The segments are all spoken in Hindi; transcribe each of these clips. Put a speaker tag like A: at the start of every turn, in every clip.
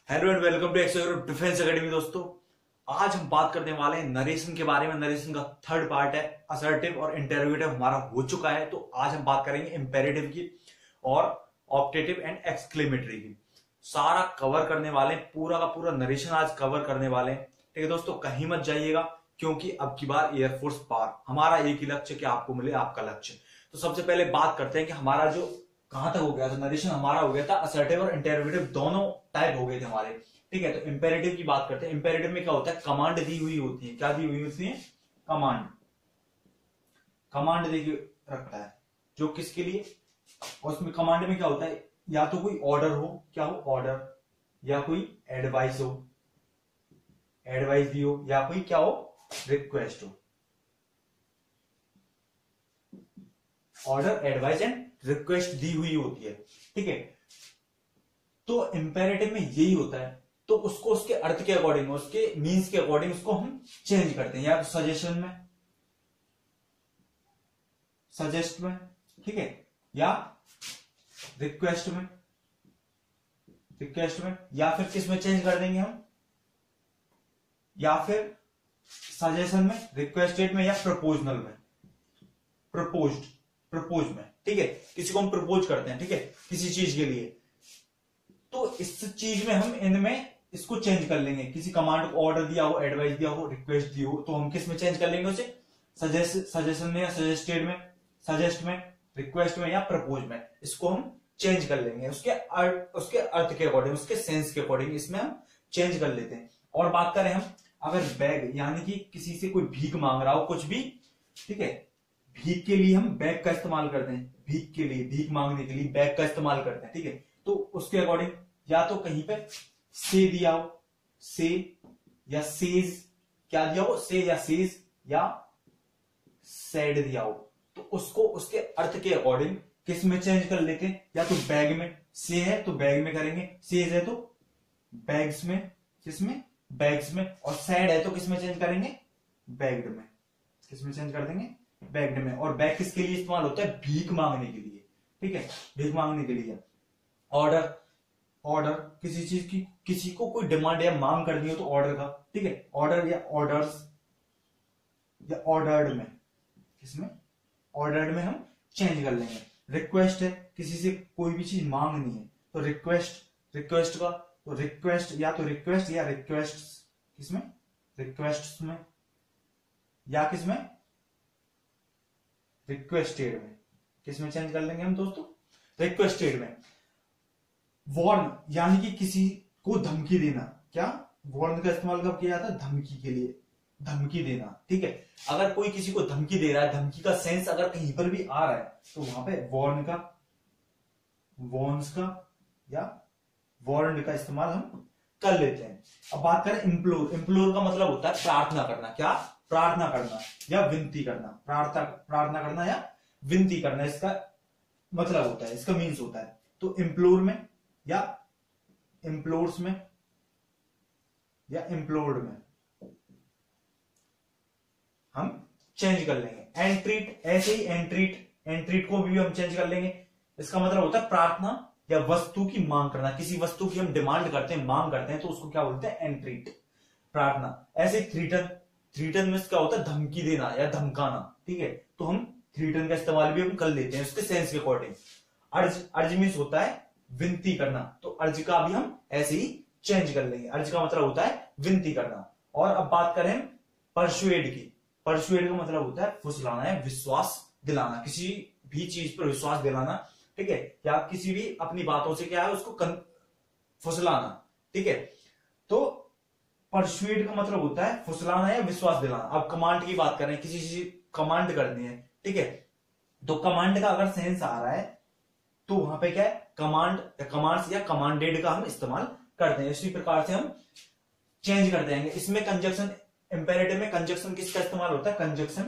A: Hello and welcome to XYGDA defence academy. दोस्तों, आज हम बात करने वाले हैं नरेशन के बारे में। नरेशन का थर्ड पार्ट है असर्टिव और इंटरोगेटिव हमारा हो चुका है, तो आज हम बात करेंगे इंपेरेटिव की और ऑप्टेटिव एंड एक्सक्लेमेटरी की। सारा कवर करने वाले हैं, पूरा का पूरा नरेशन आज कवर करने वाले हैं। ठीक है दोस्तों, कहीं मत जाइएगा क्योंकि अब की बार एयरफोर्स पार हमारा एक ही लक्ष्य कि आपको मिले आपका लक्ष्य। तो सबसे पहले बात करते हैं कि हमारा जो कहां तक हो गया था। नरेशन हमारा हो गया था असर्टिव और इंटरोगेटिव दोनों टाइप हो गए थे हमारे। ठीक है, तो इंपेरेटिव की बात करते हैं। इंपेरेटिव में क्या होता है, कमांड दी हुई होती है। क्या दी हुई होती है? कमांड। कमांड दे रखता है जो किसके लिए, और उसमें कमांड में क्या होता है, या तो कोई ऑर्डर हो, क्या हो ऑर्डर, या कोई एडवाइस हो, एडवाइस दी हो, या कोई क्या हो रिक्वेस्ट हो। ऑर्डर, एडवाइस एंड रिक्वेस्ट दी हुई होती है। ठीक है, तो इंपेरेटिव में यही होता है। तो उसको उसके अर्थ के अकॉर्डिंग, उसके मीन्स के अकॉर्डिंग उसको हम चेंज करते हैं, या तो सजेशन में, सजेस्ट में, ठीक है, या रिक्वेस्ट में, रिक्वेस्ट में, या फिर किस में चेंज कर देंगे हम, या फिर सजेशन में, रिक्वेस्टेड में, या प्रपोजनल में, प्रपोज्ड, प्रपोज में। ठीक है, किसी को हम प्रपोज करते हैं, ठीक है, किसी चीज के लिए, तो इस चीज में हम इनमें इसको चेंज कर लेंगे। किसी कमांड को ऑर्डर दिया हो, एडवाइस दिया हो, रिक्वेस्ट दी हो, तो हम किस में चेंज कर लेंगे उसे, सजेशन में, या सजेस्टेड में, सजेस्ट में, रिक्वेस्ट में, या प्रपोज में। इसको हम चेंज कर लेंगे उसके अर्थ के अकॉर्डिंग, उसके सेंस के अकॉर्डिंग इसमें हम चेंज कर लेते हैं। और बात करें हम अगर बैग, यानी कि किसी से कोई भीख मांग रहा हो कुछ भी, ठीक है, भीख के लिए हम बैग का इस्तेमाल करते हैं। भीख के लिए, भीख मांगने के लिए बैग का इस्तेमाल करते हैं। ठीक है, तो उसके अकॉर्डिंग या तो कहीं पे से दिया हो, से या सेज, क्या दिया हो, से या सेज, या सेड दिया हो, तो उसको उसके अर्थ के अकॉर्डिंग किस में चेंज कर लेते हैं, या तो बैग में, से है तो बैग में करेंगे, सेज है तो बैग्स में, किसमें, बैग्स में, और सैड है तो किस में चेंज करेंगे, बैग्ड में। किस में चेंज कर देंगे, बैग्ड में। और बैग किसके लिए इस्तेमाल होता है, भीख मांगने के लिए। ठीक है, भीख मांगने के लिए। ऑर्डर, ऑर्डर किसी चीज की, किसी को कोई डिमांड या मांग करनी हो तो ऑर्डर का, ठीक है, ऑर्डर या ऑर्डर्स, या ऑर्डर्ड में, किसमें, ऑर्डर्ड में हम चेंज कर लेंगे। रिक्वेस्ट है, किसी से कोई भी चीज मांगनी है तो रिक्वेस्ट, रिक्वेस्ट का तो रिक्वेस्ट, या तो रिक्वेस्ट या रिक्वेस्ट, किसमें, रिक्वेस्ट में, या किसमें, रिक्वेस्टेड में। किसमें चेंज कर लेंगे हम दोस्तों, रिक्वेस्टेड में। वॉर्न, यानी कि किसी को धमकी देना। क्या, वॉर्न का इस्तेमाल कब किया जाता है, धमकी के लिए, धमकी देना। ठीक है, अगर कोई किसी को धमकी दे रहा है, धमकी का सेंस अगर कहीं पर भी आ रहा है तो वहां पे वॉर्न का, वॉर्न्स का या वॉर्न का इस्तेमाल हम कर लेते हैं। अब बात करें इम्प्लोर। इम्प्लोर का मतलब होता है प्रार्थना करना। क्या, प्रार्थना करना या विनती करना। प्रार्थना करना या विनती करना, इसका मतलब होता है, इसका मीन्स होता है। तो इम्प्लोर में, या इम्प्लोर्स में, या इम्प्लोर्ड में हम चेंज कर लेंगे। एंट्रीट, ऐसे ही एंट्रीट, एंट्रीट को भी हम चेंज कर लेंगे। इसका मतलब होता है प्रार्थना या वस्तु की मांग करना। किसी वस्तु की हम डिमांड करते हैं, मांग करते हैं, तो उसको क्या बोलते हैं, एंट्रीट, प्रार्थना। ऐसे थ्रीटन, थ्रीटन में क्या होता है, धमकी देना या धमकाना। ठीक है, तो हम थ्रीटन का इस्तेमाल भी हम कर लेते हैं उसके सेंस के अकॉर्डिंग। अर्ज, अर्ज मीन्स होता है विनती करना, तो अर्ज का भी हम ऐसे ही चेंज कर लेंगे। अर्ज का मतलब होता है विनती करना। और अब बात करें परसुएड की। परसुएड का मतलब होता है फुसलाना या विश्वास दिलाना, किसी भी चीज पर विश्वास दिलाना। ठीक है, या किसी भी अपनी बातों से क्या है उसको फुसलाना। ठीक है, तो परसुएड का मतलब होता है फुसलाना या विश्वास दिलाना। अब कमांड की बात करें, किसी चीज कमांड करनी है, ठीक है, तो कमांड का अगर सेंस आ रहा है तो वहां पे क्या है, कमांड, कमांड्स या कमांडेड का हम इस्तेमाल करते हैं। इसी प्रकार से हम चेंज कर देंगे। इसमें कंजक्शन, इंपेरेटिव में कंजक्शन किसका इस्तेमाल होता है, कंजक्शन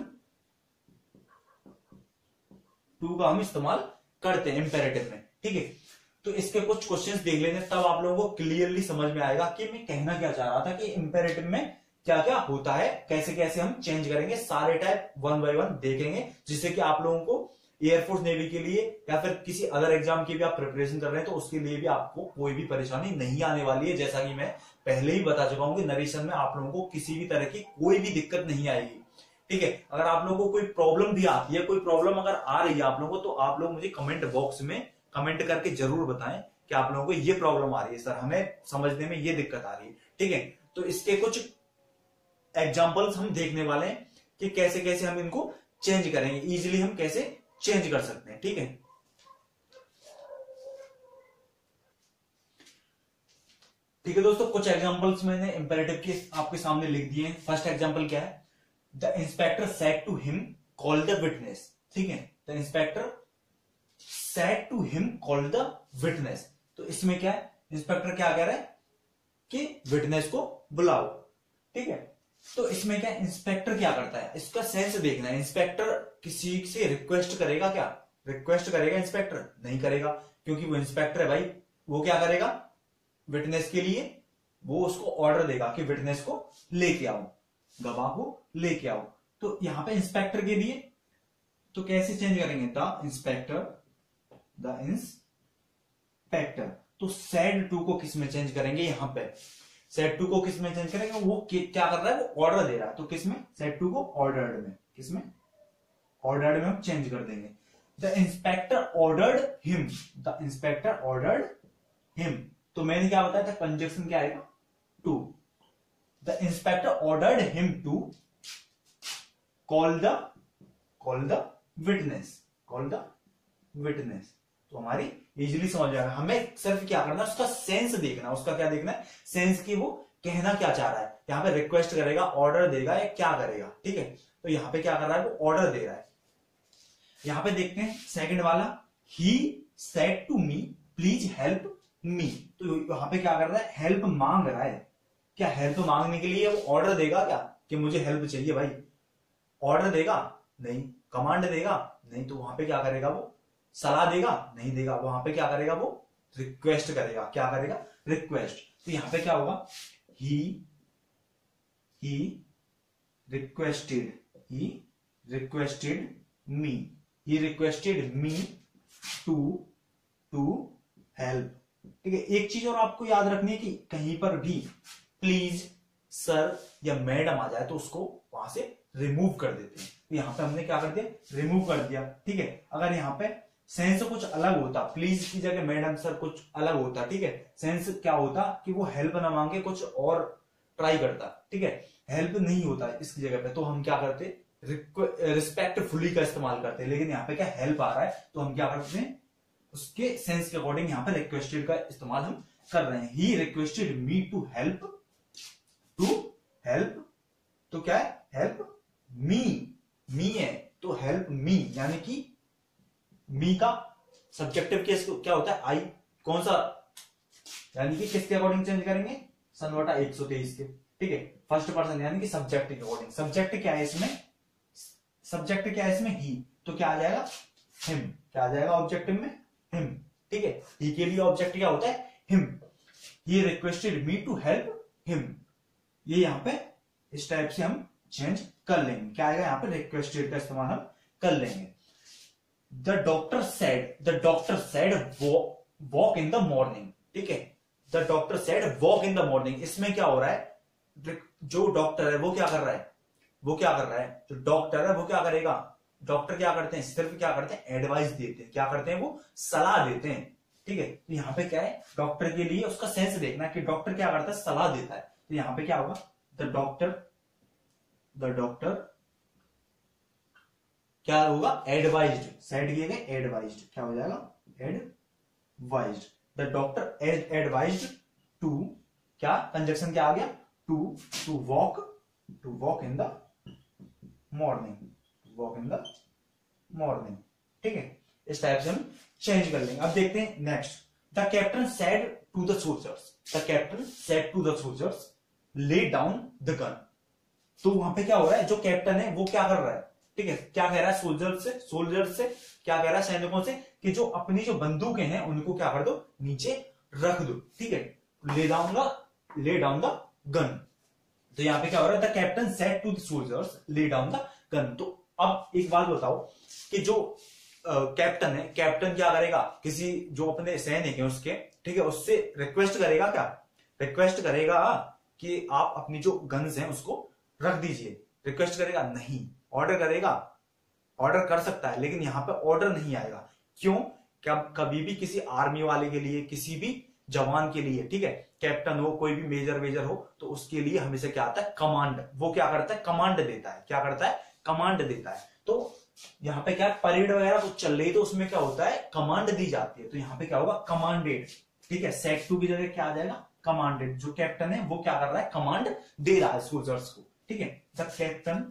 A: टू का हम इस्तेमाल करते हैं इंपेरेटिव में। ठीक है, तो इसके कुछ क्वेश्चंस देख लेंगे, तब आप लोगों को क्लियरली समझ में आएगा कि मैं कहना क्या चाह रहा था, कि इंपेरेटिव में क्या क्या होता है, कैसे कैसे हम चेंज करेंगे। सारे टाइप वन बाय वन देखेंगे, जिससे कि आप लोगों को एयरफोर्स नेवी के लिए या फिर किसी अदर एग्जाम की भी आप प्रिपरेशन कर रहे हैं तो उसके लिए भी आपको कोई भी परेशानी नहीं आने वाली है। जैसा कि मैं पहले ही बता चुका हूं कि नरेशन में आप लोगों को किसी भी तरह की कोई भी दिक्कत नहीं आएगी। ठीक है, अगर आप लोगों को कोई प्रॉब्लम भी आती है, कोई प्रॉब्लम अगर आ रही है आप लोगों को, तो आप लोग मुझे कमेंट बॉक्स में कमेंट करके जरूर बताएं कि आप लोगों को ये प्रॉब्लम आ रही है सर, हमें समझने में ये दिक्कत आ रही है। ठीक है, तो इसके कुछ एग्जाम्पल्स हम देखने वाले हैं कि कैसे कैसे हम इनको चेंज करेंगे, इजिली हम कैसे चेंज कर सकते हैं। ठीक है, ठीक है दोस्तों, कुछ एग्जांपल्स मैंने इंपेरेटिव के आपके सामने लिख दिए हैं। फर्स्ट एग्जांपल क्या है, the inspector said to him call the witness. ठीक है, the inspector said to him call the witness. तो इसमें क्या है, इंस्पेक्टर क्या कह रहा है कि विटनेस को बुलाओ। ठीक है, तो इसमें क्या, इंस्पेक्टर क्या करता है, इसका सेंस देखना है। इंस्पेक्टर किसी से रिक्वेस्ट करेगा क्या, रिक्वेस्ट करेगा इंस्पेक्टर? नहीं करेगा, क्योंकि वो इंस्पेक्टर है भाई। वो क्या करेगा, विटनेस के लिए वो उसको ऑर्डर देगा कि विटनेस को लेके आओ, गवाह को लेके आओ। तो यहां पे इंस्पेक्टर के लिए तो कैसे चेंज करेंगे, द इंस्पेक्टर, द इंस्पेक्टर। तो सेड टू को किस में चेंज करेंगे, यहां पे सेड टू को किस में चेंज करेंगे, वो क्या कर रहा है, वो ऑर्डर दे रहा है। तो किस में, सेड टू को ऑर्डर्ड में, किस में, ऑर्डर्ड में हम चेंज कर देंगे। The inspector ordered him, the inspector ordered him. तो मैंने क्या बताया था, कंजक्शन क्या आएगा, to. The inspector ordered him to call the witness, call the witness. तो हमारी इजीली समझ जाएगा। हमें सिर्फ क्या करना है, उसका सेंस देखना है। उसका क्या देखना है, सेंस की वो कहना क्या चाह रहा है। यहाँ पे रिक्वेस्ट करेगा, ऑर्डर देगा या क्या करेगा। ठीक है, तो यहाँ पे क्या कर रहा है, वो ऑर्डर दे रहा है। यहां पे देखते हैं सेकंड वाला, he said to me please help me. तो यहां पे क्या कर रहा है, हेल्प मांग रहा है। क्या हेल्प मांगने के लिए वो ऑर्डर देगा क्या कि मुझे हेल्प चाहिए भाई? ऑर्डर देगा नहीं, कमांड देगा नहीं। तो वहां पे क्या करेगा, वो सलाह देगा नहीं देगा। वहां पे क्या करेगा, वो रिक्वेस्ट करेगा। क्या करेगा, रिक्वेस्ट। तो यहां पे क्या होगा, he requested me, he requested me to help। ठीक है, एक चीज और आपको याद रखनी है कि कहीं पर भी प्लीज, सर या मैडम आ जाए तो उसको वहां से रिमूव कर देते हैं। तो यहां पे हमने क्या कर दिया, रिमूव कर दिया। ठीक है, अगर यहां पे सेंस कुछ अलग होता, प्लीज की जगह मैडम सर कुछ अलग होता। ठीक है, सेंस क्या होता कि वो हेल्प ना मांगे, कुछ और ट्राई करता। ठीक है, हेल्प नहीं होता इसकी जगह पे, तो हम क्या करते, रिस्पेक्टफुली का इस्तेमाल करते हैं। लेकिन यहाँ पे क्या हेल्प आ रहा है, तो हम क्या करते हैं, उसके सेंस के अकॉर्डिंग यहाँ पे रिक्वेस्टेड का इस्तेमाल हम कर रहे हैं। He requested me to help, तो क्या है, हेल्प मी है, तो हेल्प मी, यानी कि मी का सब्जेक्टिव केस क्या होता है, आई। कौन सा, यानी कि किसके अकॉर्डिंग चेंज करेंगे, सन बटा 123 के। ठीक है, फर्स्ट पर्सन यानी कि सब्जेक्ट के अकॉर्डिंग। सब्जेक्ट क्या है इसमें, सब्जेक्ट क्या है इसमें, ही। तो क्या आ जाएगा, हिम। क्या आ जाएगा ऑब्जेक्टिव में, हिम। ठीक है, ही के लिए ऑब्जेक्ट क्या होता है, him. He requested me to help him. ये यहां पे इस टाइप से हम चेंज कर लेंगे। क्या आएगा यहाँ पे, रिक्वेस्टेड का इस्तेमाल हम कर लेंगे। The doctor said walk in the morning. ठीक है, the doctor said walk in the morning. इसमें क्या हो रहा है, जो डॉक्टर है वो क्या कर रहा है, जो डॉक्टर है वो क्या करेगा, डॉक्टर क्या करते हैं, सिर्फ क्या करते हैं, एडवाइस देते हैं। क्या करते हैं, वो सलाह देते हैं। ठीक है, तो यहाँ पे क्या है, डॉक्टर के लिए उसका सेंस देखना है कि डॉक्टर क्या करता है, सलाह देता है। तो यहाँ पे क्या होगा, द डॉक्टर क्या होगा, एडवाइज्ड। सेड किए गए, एडवाइज्ड। क्या हो जाएगा, advised. The doctor advised to, क्या कंजक्शन क्या आ गया, to walk in the morning. ठीक है, इस टाइप से हम चेंज कर लेंगे। अब देखते हैं next, the captain said to the soldiers lay down the gun. तो वहां पे क्या हो रहा है, जो कैप्टन है वो क्या कर रहा है, ठीक है, क्या कह रहा है, सोल्जर से क्या कह रहा है, सैनिकों से, कि जो अपनी जो बंदूकें हैं उनको क्या कर दो, नीचे रख दो। ठीक है, ले डाउन द गन। तो यहां पे क्या हो रहा है, the captain said to the soldiers lay down the gun. तो अब एक बात बताओ कि जो कैप्टन है, कैप्टन क्या करेगा, किसी जो अपने सैनिक है उसके, ठीक है, उससे रिक्वेस्ट करेगा, क्या रिक्वेस्ट करेगा कि आप अपनी जो गन्स हैं उसको रख दीजिए, रिक्वेस्ट करेगा नहीं, ऑर्डर करेगा, ऑर्डर कर सकता है, लेकिन यहां पे ऑर्डर नहीं आएगा। क्यों? क्या कभी भी किसी आर्मी वाले के लिए, किसी भी जवान के लिए, ठीक है, कैप्टन हो, कोई भी मेजर वेजर हो, तो उसके लिए हमेशा क्या आता है, कमांड। वो क्या करता है, कमांड देता है। क्या करता है, कमांड देता है। तो यहाँ पे क्या परेड वगैरह कुछ चल रही है, तो उसमें क्या होता है, कमांड दी जाती है। तो यहाँ पे क्या होगा, कमांडेड, ठीक है, सेट टू की जगह क्या आ जाएगा, कमांडेड। जो कैप्टन है वो क्या कर रहा है, कमांड दे रहा है सोल्जर्स को, ठीक है। The captain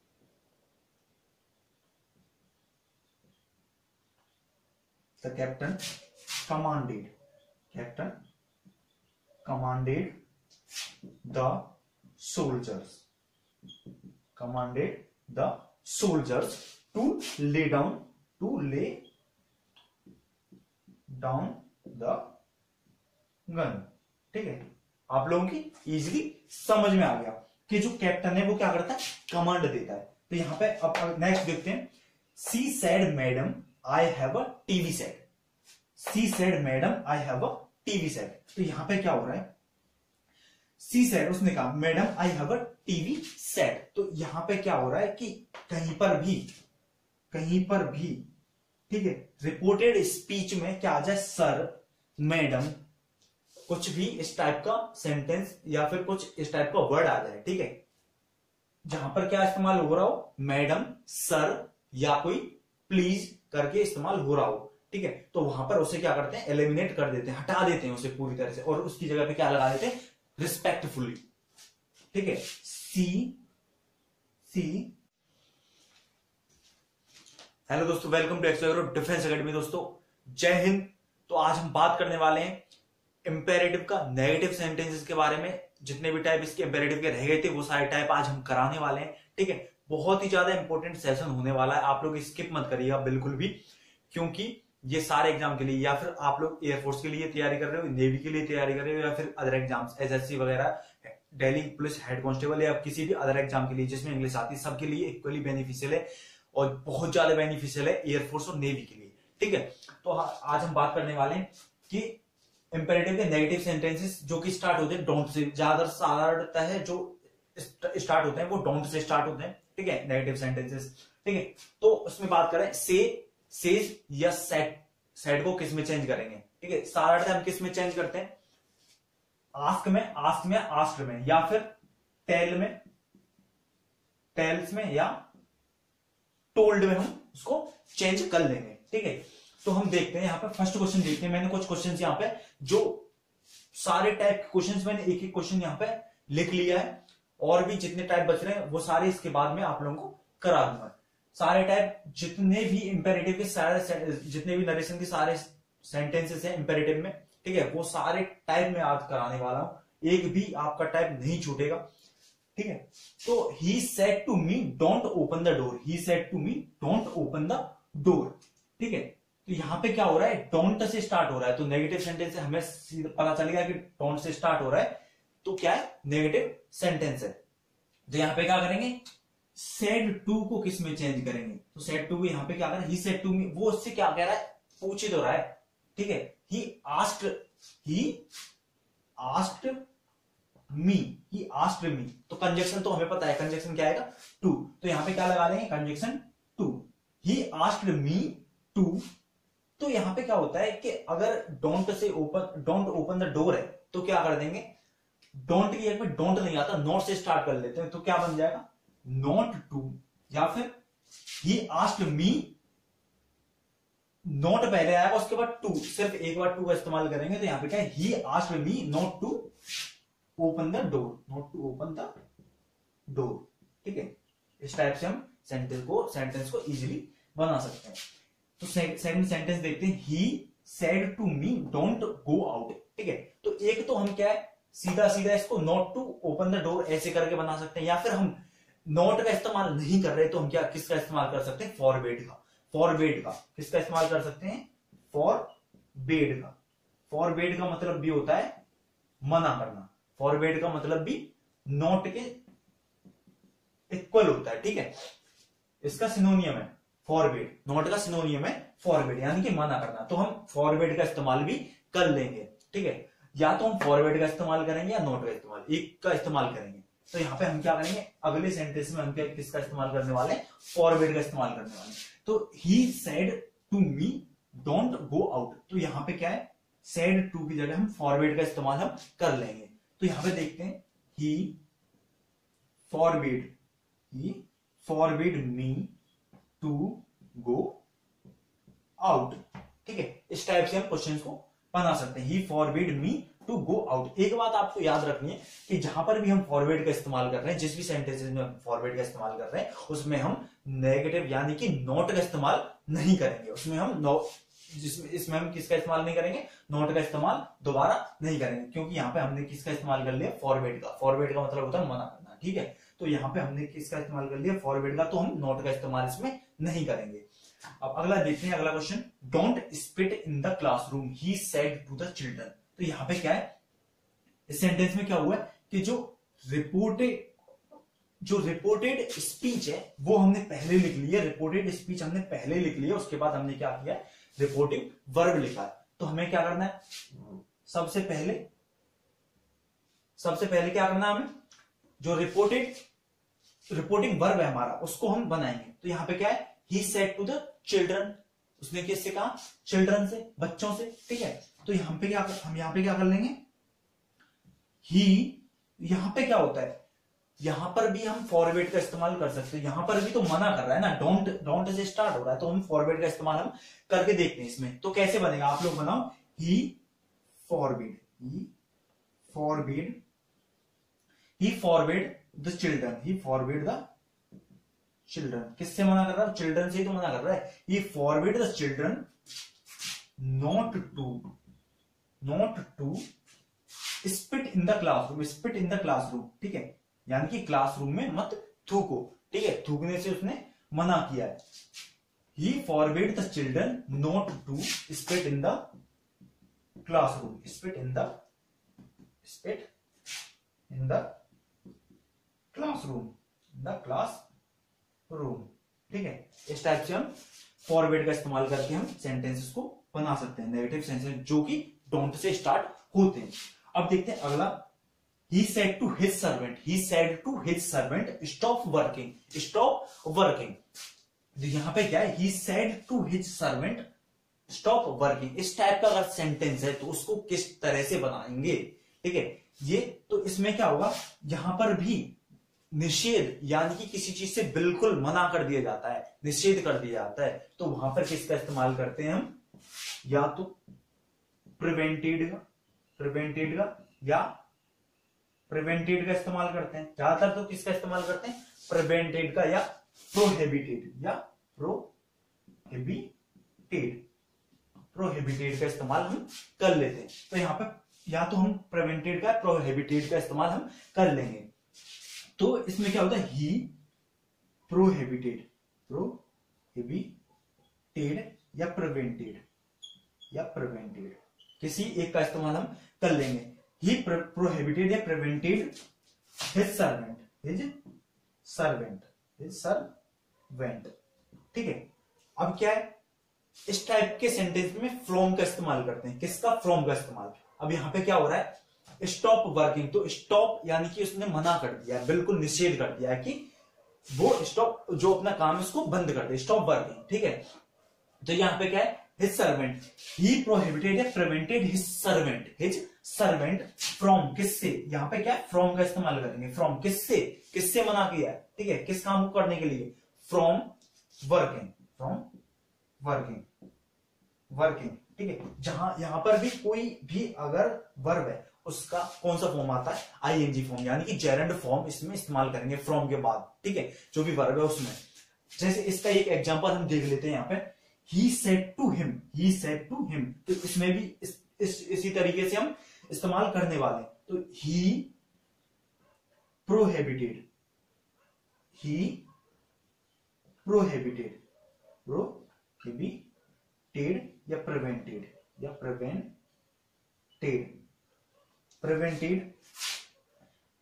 A: commanded, captain commanded the soldiers, to lay down the gun, ठीक है। आप लोगों की इजीली समझ में आ गया कि जो कैप्टन है वो क्या करता है, कमांड देता है। तो यहां पे अब नेक्स्ट देखते हैं, she said madam I have a TV set. She said madam I have a TV set. तो यहां पे क्या हो रहा है, सी सेड, उसने कहा madam I have a TV set. तो यहां पे क्या हो रहा है कि कहीं पर भी, ठीक है, रिपोर्टेड स्पीच में क्या आ जाए, सर, मैडम, कुछ भी इस टाइप का सेंटेंस या फिर कुछ इस टाइप का वर्ड आ जाए, ठीक है, जहां पर क्या इस्तेमाल हो रहा हो, मैडम, सर या कोई प्लीज करके इस्तेमाल हो रहा हो, ठीक है, तो वहां पर उसे क्या करते हैं, एलिमिनेट कर देते हैं, हटा देते हैं उसे पूरी तरह से, और उसकी जगह पे क्या लगा देते हैं, रिस्पेक्टफुली, ठीक है। सी हेलो दोस्तों, welcome to XYGDA defence academy. दोस्तों जय हिंद। तो आज हम बात करने वाले हैं इंपेरेटिव का नेगेटिव सेंटेंसेस के बारे में। जितने भी टाइप इसके इंपेरेटिव के रह गए थे वो सारे टाइप आज हम कराने वाले हैं, ठीक है। बहुत ही ज्यादा इंपॉर्टेंट सेशन होने वाला है, आप लोग स्किप मत करिएगा बिल्कुल भी, क्योंकि ये सारे एग्जाम के लिए, या फिर आप लोग एयरफोर्स के लिए तैयारी कर रहे हो, नेवी के लिए तैयारी कर रहे हो, या फिर अदर एग्जाम्स SSC वगैरह, दिल्ली पुलिस हेड कांस्टेबल, या किसी भी अदर एग्जाम के लिए जिसमें इंग्लिश आती है, सबके लिए इक्वली बेनिफिशियल है, और बहुत ज्यादा बेनिफिशियल है एयरफोर्स और नेवी के लिए, ठीक है। तो आज हम बात करने वाले हैं कि इंपेरेटिव के नेगेटिव सेंटेंसेस जो कि स्टार्ट होते हैं डोंट से, ज्यादातर है जो स्टार्ट होते हैं वो डोंट से स्टार्ट होते हैं, ठीक है, नेगेटिव सेंटेंसेस, ठीक है। तो उसमें बात करें से, सेज या सेड को किस में चेंज करेंगे, ठीक है। सारा हम किस में चेंज करते हैं, आस्क में, आस्क्ड में, या फिर टेल में, टेल्स में, या टोल्ड में हम उसको चेंज कर लेंगे, ठीक है। तो हम देखते हैं यहाँ पे फर्स्ट क्वेश्चन देखते हैं। मैंने कुछ क्वेश्चंस यहाँ पे, जो सारे टाइप के क्वेश्चंस, मैंने एक एक क्वेश्चन यहाँ पे लिख लिया है, और भी जितने टाइप बच रहे हैं वो सारे इसके बाद में आप लोगों को करा दूंगा। सारे टाइप जितने भी इंपेरेटिव के सारे, जितने भी नरेशन के सारे सेंटेंसेस हैं इंपेरेटिव में, ठीक है, वो सारे टाइप में आज कराने वाला हूं, एक भी आपका टाइप नहीं छूटेगा, ठीक है। तो he said to me don't open the door, he said to me don't open the door, ठीक है। तो यहां पे क्या हो रहा है, डोंट से स्टार्ट हो रहा है, तो नेगेटिव सेंटेंस से हमें पता चलेगा कि डोंट से स्टार्ट हो रहा है, तो क्या है, नेगेटिव सेंटेंस है। तो यहां पे क्या करेंगे, सेड टू को किस में चेंज करेंगे, तो सेड टू को यहां पे क्या करें, ही सेड टू मी, वो उससे क्या कह रहा है, पूछ ही तो रहा है, ठीक है। ही आस्क्ड मी, तो कंजक्शन तो हमें पता है, कंजक्शन क्या आएगा, टू, तो यहां पे क्या लगा लेंगे, conjunction to. He asked me to, तो यहां पे क्या होता है कि अगर डोंट ओपन द डोर है, तो क्या कर देंगे, डोंट की एक में डोंट नहीं आता, नॉट से स्टार्ट कर लेते हैं, तो क्या बन जाएगा, नॉट टू, या फिर ही आस्क्ड मी, नॉट पहले आएगा, उसके बाद टू, सिर्फ एक बार टू का इस्तेमाल करेंगे, तो यहां पे क्या है, he asked me not to open the door, not to open the door, ठीक है। इस टाइप से हम सेंटेंस को इजीली बना सकते हैं। तो सेकंड सेंटेंस देखते हैं, he said to me don't go out, ठीक है। तो एक तो हम क्या है, सीधा इसको not to open the door ऐसे करके बना सकते हैं, या फिर हम नॉट का इस्तेमाल नहीं कर रहे तो हम क्या, किसका इस्तेमाल कर सकते हैं, फॉरबेड का किसका इस्तेमाल कर सकते हैं, फॉरबेड का मतलब भी होता है मना करना, फॉरबेड का मतलब भी नॉट के इक्वल होता है, ठीक है। इसका सिनोनियम है, फॉरबिड, नॉट का सिनोनियम है फॉरबिड, यानी कि मना करना। तो हम फॉरबिड का इस्तेमाल भी कर लेंगे, ठीक है। या तो हम फॉरबिड का इस्तेमाल करेंगे या नॉट का इस्तेमाल, एक का इस्तेमाल करेंगे। तो यहाँ पे हम क्या करेंगे, अगले सेंटेंस में हम किसका इस्तेमाल करने वाले, फॉरबिड का इस्तेमाल करने वाले। तो he said to me don't go out, तो यहाँ पे क्या है, सेड टू की जगह हम फॉरबिड का इस्तेमाल हम कर लेंगे। तो यहाँ पे देखते हैं, he forbid me to go out, ठीक है। इस टाइप से हम क्वेश्चन को बना सकते हैं, he forbid me to go out. एक बात आपको याद रखनी है कि जहां पर भी हम फॉरवर्ड का इस्तेमाल कर रहे हैं, जिस भी सेंटेंसेस में हम फॉरवर्ड का इस्तेमाल कर रहे हैं, उसमें हम नेगेटिव यानी कि नॉट का इस्तेमाल नहीं करेंगे। उसमें हम इसमें हम किसका इस्तेमाल नहीं करेंगे, नॉट का इस्तेमाल दोबारा नहीं करेंगे, क्योंकि यहाँ पे हमने किसका इस्तेमाल कर लिया, फॉरवर्ड का। फॉरवर्ड का मतलब होता है मना करना, ठीक है। तो यहाँ पे हमने किसका इस्तेमाल कर लिया, फॉरवर्ड का, तो हम नॉट का इस्तेमाल इसमें नहीं करेंगे। अब अगला देखते हैं, अगला question, don't spit in the classroom he said to the children. तो यहाँ पे क्या है, इस सेंटेंस में क्या हुआ है कि जो रिपोर्टेड स्पीच है वो हमने पहले लिख ली है, रिपोर्टेड स्पीच हमने पहले लिख ली है, उसके बाद हमने क्या किया, रिपोर्टिंग वर्ब लिखा है। तो हमें क्या करना है, सबसे पहले क्या करना है, हमें जो रिपोर्टिंग वर्ब है हमारा उसको हम बनाएंगे। तो यहाँ पे क्या है, he said to the children, उसने किससे कहा, चिल्ड्रन से, बच्चों से, ठीक है। तो हम यहाँ पे क्या कर लेंगे, ही, यहां पे क्या होता है, यहां पर भी हम फॉरवर्ड का इस्तेमाल कर सकते हैं, यहां पर भी तो मना कर रहा है ना, डोंट से स्टार्ट हो रहा है, तो हम फॉरवर्ड का इस्तेमाल हम करके देखते हैं इसमें। तो कैसे बनेगा, आप लोग बनाओ, ही फॉरबिड द चिल्ड्रन, किससे मना कर रहा है, चिल्ड्रन से ही तो मना कर रहा है। He forbid the children not to spit in the classroom, ठीक है, यानी कि क्लासरूम में मत थूको, ठीक है, थूकने से उसने मना किया है। He forbid the children not to spit in the classroom, spit in the classroom, ठीक है। इस टाइप से हम फॉरवर्ड का इस्तेमाल करके हम सेंटेंसेस को बना सकते हैं, नेगेटिव सेंटेंस जो कि डोंट से स्टार्ट होते हैं। अब देखते हैं अगला, he said to his servant stop working। तो यहां पे क्या है, he said to his servant stop working। इस टाइप का अगर सेंटेंस है तो उसको किस तरह से बनाएंगे, ठीक है। ये तो इसमें क्या होगा, यहां पर भी निषेध यानी कि किसी चीज से बिल्कुल मना कर दिया जाता है, निषेध कर दिया जाता है, तो वहां पर किसका इस्तेमाल करते हैं हम, या तो प्रिवेंटेड का या प्रिवेंटेड का इस्तेमाल करते हैं। ज्यादातर तो किसका इस्तेमाल करते हैं, प्रिवेंटेड का या प्रोहिबिटेड का इस्तेमाल हम कर लेते हैं। तो यहाँ पे या तो हम प्रिवेंटेड का, प्रोहिबिटेड का इस्तेमाल हम कर लेंगे। तो इसमें क्या होता है, ही प्रोहिबिटेड या प्रिवेंटेड किसी एक का इस्तेमाल हम कर लेंगे। ही प्रोहिबिटेड या प्रिवेंटेड हिज सर्वेंट, ठीक है। अब क्या है, इस टाइप के सेंटेंस में फ्रॉम का इस्तेमाल करते हैं। किसका, फ्रॉम का इस्तेमाल। अब यहां पे क्या हो रहा है, स्टॉप वर्किंग, तो स्टॉप यानी कि उसने मना कर दिया, बिल्कुल निषेध कर दिया है कि वो स्टॉप, जो अपना काम है उसको बंद कर दे, स्टॉप वर्किंग, ठीक है। तो यहां पे क्या है, हिज सर्वेंट, ही प्रोहिबिटेड या प्रिवेंटेड हिज सर्वेंट फ्रॉम, किससे, यहां पे क्या है, फ्रॉम का इस्तेमाल करेंगे। फ्रॉम किससे मना किया है, ठीक है, किस काम को करने के लिए, फ्रॉम वर्किंग, ठीक है। जहां यहां पर भी कोई भी अगर वर्ब है उसका कौन सा फॉर्म आता है, आईएनजी फॉर्म, यानी कि जेरेंड फॉर्म इसमें इस्तेमाल करेंगे फ्रॉम के बाद, ठीक है, जो भी वर्ब है उसमें। जैसे इसका एक एग्जांपल हम देख लेते हैं यहाँ पे, he said to him, तो इसमें भी इसी तरीके से हम इस्तेमाल करने वाले हैं। तो he prohibited या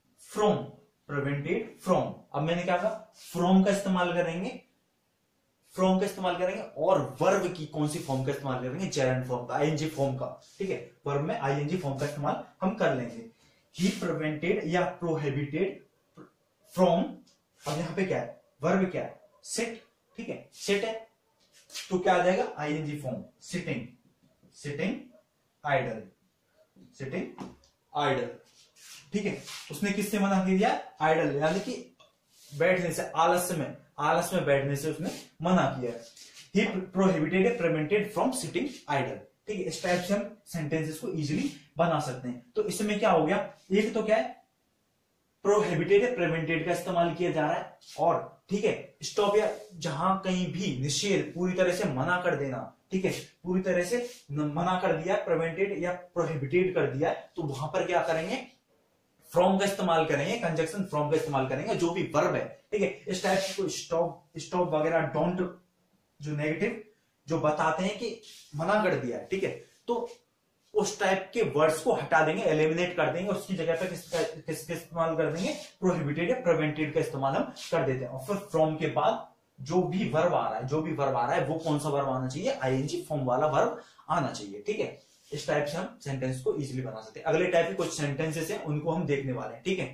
A: prevented from। अब मैंने क्या कहा, फ्रॉम का इस्तेमाल करेंगे फ्रॉम का इस्तेमाल करेंगे और वर्ब की कौन सी फॉर्म का इस्तेमाल करेंगे, जेरेंड फॉर्म का, आईएनजी फॉर्म का। ठीक है, वर्ब में आईएनजी फॉर्म का इस्तेमाल हम कर लेंगे। ही प्रिवेंटेड या प्रोहिबिटेड फ्रॉम, अब यहां पे क्या है, वर्ब क्या है, सिट। ठीक है, सिट है तो क्या आ जाएगा, ING form, sitting, sitting idle, sitting idle. ठीक है, उसने किससे मना कर दिया, आइडल यानी कि बैठने से, आलस में बैठने से उसने मना किया। He prohibited prevented from sitting idle. ठीक है, इस टाइप से हम सेंटेंसेस को इजीली बना सकते हैं। तो इसमें क्या हो गया, एक तो क्या है, प्रोहिबिटेड प्रिवेंटेड का इस्तेमाल किया जा रहा है, और ठीक है स्टॉप या जहां कहीं भी निषेध, पूरी तरह से मना कर देना। ठीक है, पूरी तरह से मना कर दिया, प्रिवेंटेड या प्रोहिबिटेड कर दिया, तो वहां पर क्या करेंगे, फ्रॉम का इस्तेमाल करेंगे, कंजक्शन फ्रॉम का इस्तेमाल करेंगे, जो भी वर्ब है। ठीक है, इस टाइप को स्टॉप वगैरह, डोंट, जो नेगेटिव जो बताते हैं कि मना कर दिया है, ठीक है, तो उस टाइप के वर्ड्स को हटा देंगे, एलिमिनेट कर देंगे, उसकी जगह पे किसका इस्तेमाल कर देंगे, प्रोहिबिटेड या प्रिवेंटेड का इस्तेमाल हम कर देते हैं। और फिर फ्रॉम के बाद जो भी वर्ब आ रहा है वो कौन सा वर्ब आना चाहिए, आईएनजी फॉर्म वाला वर्ब आना चाहिए। ठीक है, इस टाइप से हम सेंटेंस को इजीली बना सकते हैं। अगले टाइप के कुछ सेंटेंसेस हैं, उनको हम देखने वाले हैं। ठीक है,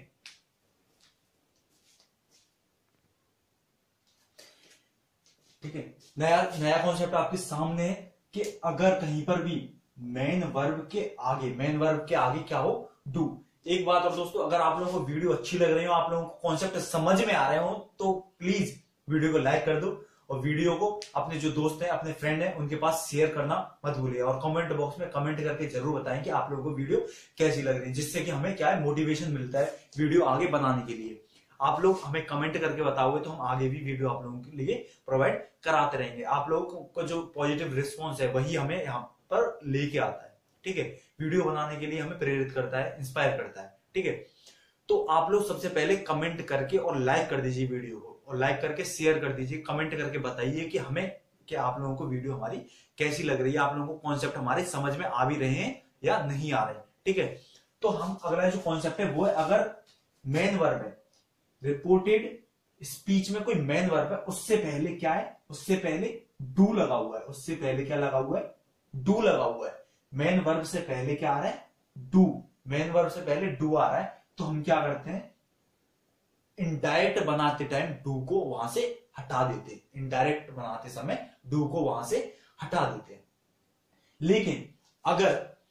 A: ठीक है, नया कॉन्सेप्ट आपके सामने है कि अगर कहीं पर भी मेन वर्ब के आगे क्या हो, डू। एक बात और दोस्तों, अगर आप लोगों को वीडियो अच्छी लग रही हो, आप लोगों को कॉन्सेप्ट समझ में आ रहे हो, तो प्लीज वीडियो को लाइक कर दो और वीडियो को अपने जो दोस्त हैं, अपने फ्रेंड हैं, उनके पास शेयर करना मत भूलिए। और कमेंट बॉक्स में कमेंट करके जरूर बताएं कि आप लोगों को वीडियो कैसी लग रही है, जिससे कि हमें क्या है, मोटिवेशन मिलता है वीडियो आगे बनाने के लिए। आप लोग हमें कमेंट करके बताओगे तो हम आगे भी वीडियो आप लोगों के लिए प्रोवाइड कराते रहेंगे। आप लोगों को जो पॉजिटिव रिस्पॉन्स है वही हमें यहाँ पर लेके आता है। ठीक है, वीडियो बनाने के लिए हमें प्रेरित करता है, इंस्पायर करता है। ठीक है, तो आप लोग सबसे पहले कमेंट करके और लाइक कर दीजिए वीडियो को, और लाइक करके शेयर कर दीजिए, कमेंट करके बताइए कि हमें, कि आप लोगों को वीडियो हमारी कैसी लग रही है, आप लोगों को कॉन्सेप्ट हमारे समझ में आ भी रहे हैं या नहीं आ रहे हैं। ठीक है, तो हम अगला जो कॉन्सेप्ट है वो है, अगर मेन वर्ब है, रिपोर्टेड स्पीच में कोई मेन वर्ब है, उससे पहले क्या है, उससे पहले डू लगा हुआ है, उससे पहले क्या लगा हुआ है, डू लगा हुआ है। मेन वर्ब से पहले क्या आ रहा है, डू, मेन वर्ब से पहले डू आ रहा है, तो हम क्या करते हैं, इनडायरेक्ट बनाते टाइम डू को वहां से हटा देते हैं, इनडायरेक्ट बनाते समय डू को वहां से हटा देते हैं। लेकिन अगर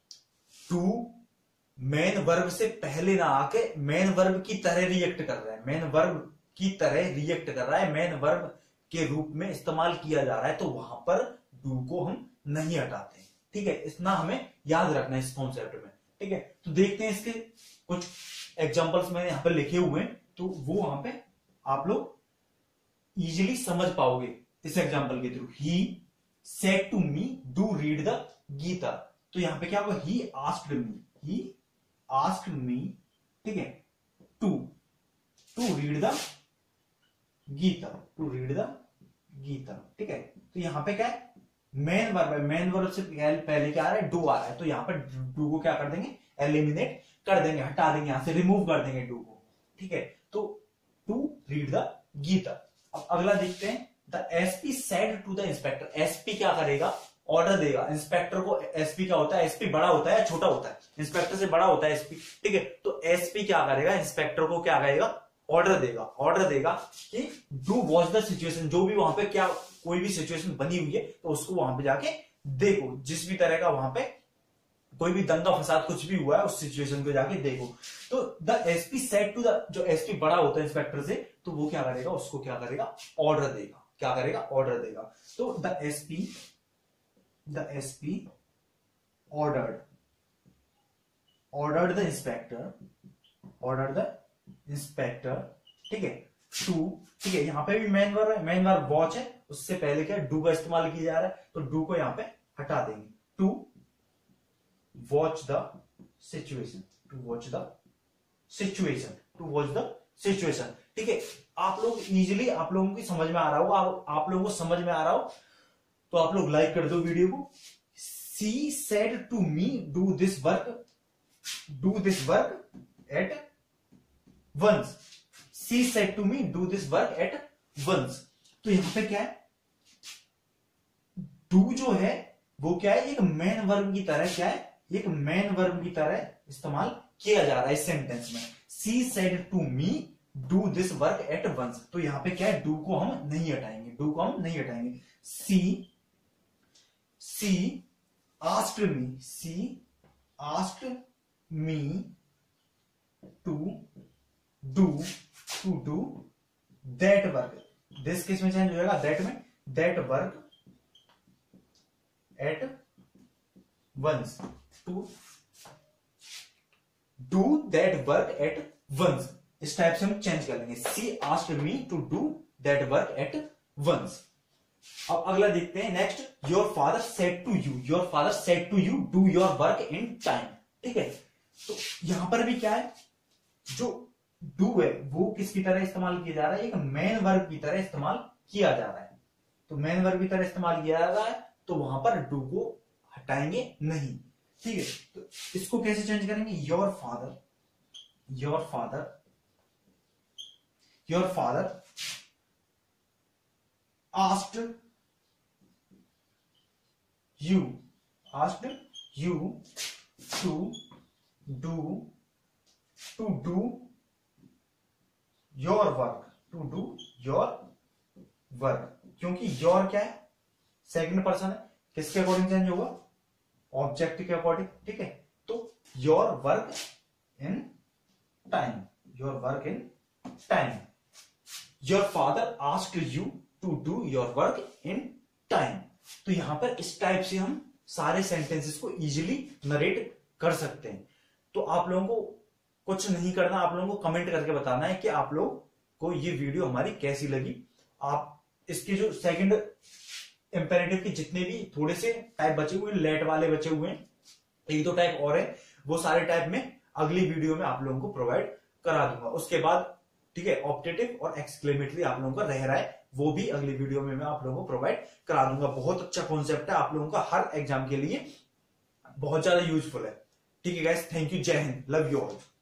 A: डू मेन वर्ब से पहले ना आके मेन वर्ब की तरह रिएक्ट कर रहा है, मेन वर्ब की तरह रिएक्ट कर रहा है, मेन वर्ब के रूप में इस्तेमाल किया जा रहा है, तो वहां पर डू को हम नहीं हटाते। ठीक है, इतना हमें याद रखना है इस कॉन्सेप्ट में। ठीक है, तो देखते हैं इसके कुछ एग्जांपल्स मैंने यहां पर लिखे हुए हैं, तो वो वहां पे आप लोग इजीली समझ पाओगे इस एग्जांपल के through. He said to me do read the Gita, तो यहां पे क्या होगा, ही आस्क्ड मी, ही आस्क्ड मी, ठीक है, to read the Gita, to read the Gita. ठीक है, तो यहां पे क्या है, मेन वर्ब है, मेन वर्ब से पहले क्या आ रहा है, डू आ रहा है, तो यहां पर डू को क्या कर देंगे, एलिमिनेट कर देंगे, हटा देंगे, यहां से रिमूव कर देंगे डू को। ठीक है, तो टू रीड द गीता। अब अगला देखते हैं, the SP said to the inspector. SP क्या करेगा, ऑर्डर देगा इंस्पेक्टर को। एसपी क्या होता है, एसपी बड़ा होता है या छोटा होता है, इंस्पेक्टर से बड़ा होता है एसपी। ठीक है, तो एसपी क्या करेगा, इंस्पेक्टर को क्या करेगा, ऑर्डर देगा कि डू वॉच द सिचुएशन, जो भी वहां पे क्या कोई भी सिचुएशन बनी हुई है तो उसको वहां पे जाके देखो, जिस भी तरह का वहां पे कोई भी दंगा फसाद कुछ भी हुआ है उस सिचुएशन को जाके देखो। तो the SP said to the, जो एसपी बड़ा होता है इंस्पेक्टर से, तो वो क्या करेगा, उसको क्या करेगा, ऑर्डर देगा। क्या करेगा, ऑर्डर देगा। तो the SP ordered the inspector, ठीक है, टू, ठीक है, यहां पे भी मेन वर्ब है, मेन वर्ब वॉच है, उससे पहले क्या डू का इस्तेमाल किया जा रहा है, तो डू को यहां पे हटा देंगे, टू वॉच द सिचुएशन, ठीक है। आप लोग इजीली, आप लोगों की समझ में आ रहा होगा, आप लोगों को समझ में आ रहा हो तो आप लोग लाइक कर दो वीडियो को। She said to me do this work at once, she said to me do this work at once. तो यहां पे क्या है, डू जो है वो क्या है, एक मेन वर्ब की तरह, क्या है, एक मेन वर्ब की तरह इस्तेमाल किया जा रहा है इस सेंटेंस में। She said to me do this work at once, तो यहां पे क्या है, डू को हम नहीं हटाएंगे, डू को हम नहीं हटाएंगे। She asked me to do that work, this किस में चेंज हो जाएगा, दैट में, that work at once, to do that work at once, इस टाइप से हम चेंज कर लेंगे। She asked me to do that work at once. अब अगला देखते हैं next, your father said to you do your work in time. ठीक है, तो यहां पर भी क्या है, जो डू है वो किसकी तरह इस्तेमाल किया जा रहा है, एक मेन वर्ब की तरह इस्तेमाल किया जा रहा है। तो मेन वर्ब की तरह इस्तेमाल किया जा रहा है, तो वहां पर डू को हटाएंगे नहीं। ठीक है, तो इसको कैसे चेंज करेंगे, your father asked you to do your work, क्योंकि योर क्या है, सेकंड पर्सन है, किसके अकॉर्डिंग चेंज होगा, ऑब्जेक्ट के अकॉर्डिंग। ठीक है, तो your work in time, your father asked you to do your work in time. तो यहां पर इस टाइप से हम सारे सेंटेंसेस को इजीली नरेट कर सकते हैं। तो आप लोगों को कुछ नहीं करना, आप लोगों को कमेंट करके बताना है कि आप लोग को ये वीडियो हमारी कैसी लगी। आप इसके जो सेकंड इंपेरेटिव के जितने भी थोड़े से टाइप बचे हुए, लेट वाले बचे हुए हैं, एक दो टाइप और है, वो सारे टाइप में अगली वीडियो में आप लोगों को प्रोवाइड करा दूंगा। उसके बाद ठीक है, ऑप्टेटिव और एक्सक्लेमेटरी आप लोगों का रह रहा है, वो भी अगली वीडियो में मैं आप लोगों को प्रोवाइड करा दूंगा। बहुत अच्छा कॉन्सेप्ट है, आप लोगों का हर एग्जाम के लिए बहुत ज्यादा यूजफुल है। ठीक है गाइस, थैंक यू, जय हिंद, लव यू ऑल।